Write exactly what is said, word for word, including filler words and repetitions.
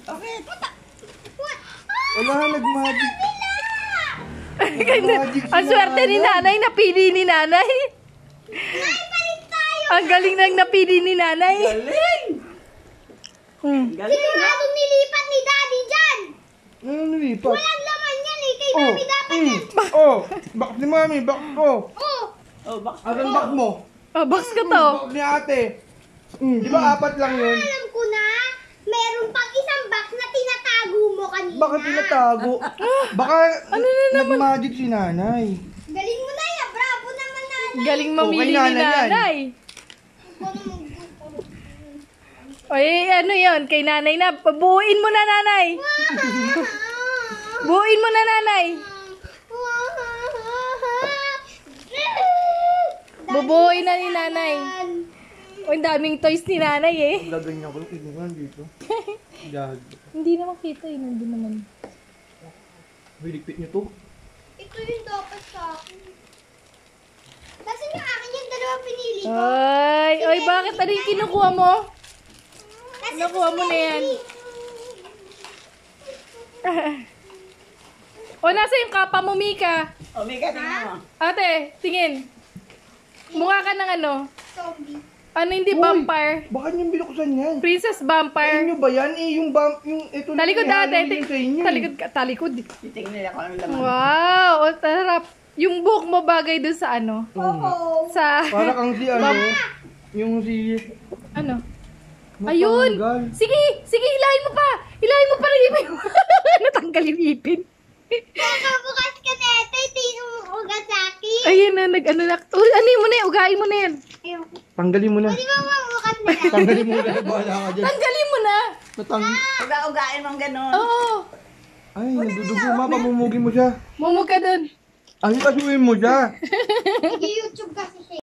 Bakit? Wala, nag-magic. Nag-magic si Ang swerte ni nanay, napili ni nanay. Nay, palit tayo! Ang galing nang napili ni nanay. Galing! Hmm. Galing! Siguradong nilipat ni Daddy dyan! Ano nilipat? Walang laman yan eh, kay Oh, Mami dapat mm. yan! Oh, box ni mami, box ko. Oh! Oh, bakit? Asan box mo? Oh, box ko to. Box ni ate. Mm, di ba apat lang yun? Alam ko na, meron pang isang box na tinatago mo kanina. Baka tinatago. Baka nag-magic si nanay. Galing mo na yan, bravo naman nanay. Galing mamili Okay, ni nanay yan. nanay. Oy, ano yon? Kay nanay na. Pabuuin mo na, nanay. Buuin mo na, nanay. Bubuuin na ni nanay. O, ang daming toys ni nanay eh. Gaganyan ko yung kinuhan dito. Gag. Hindi naman kita eh. Nandun naman. Biligpit niyo to. Ito yung dapat sa akin. Nasaan yung akin yung dalawa pinili ko? Ay, oy, bakit? Ano yung kinukuha mo? Nasaan Nakuha mo na yan. O, nasa yung kapa mo, Mika? Oh, Mika, tingnan mo. Ate, tingin. Mukha ka ng ano? Zombie. Ano hindi Uy, vampire? Baka niyong binuksan yan. Princess Ayun vampire. nyo ba yan? Eh, yung bam, yung ito lang Talikod yung ate. halo yun sa inyo. Talikod ka. Talikod. Titingnan nila kung anong laman. Wow, o tarap. Yung buhok mo bagay dun sa ano? Oo. Sa, Para kang si ano, yung si... ano? Ayun! Natanggal. Sige, sige, hilahin mo pa! Hilahin mo pa rin ipin mo. Natanggal yung ipin. Kakabukas ka na ito, ito mo ugat sa akin. Ayun na, nag-ano na. Oh, ano mo na yan? Ugain mo na yan. Ayoko. Tanggalin mo na. Di ba mamukas na lang? Tanggalin mo na. Bahala ka dyan. Tanggalin mo na. Natang... Uga-ugain mong ganun. Oo. Ay, nadudugo ma. Pamumugin mo siya. Mumug ka dun. Ay, kasuin mo siya. Nag-YouTube kasi siya.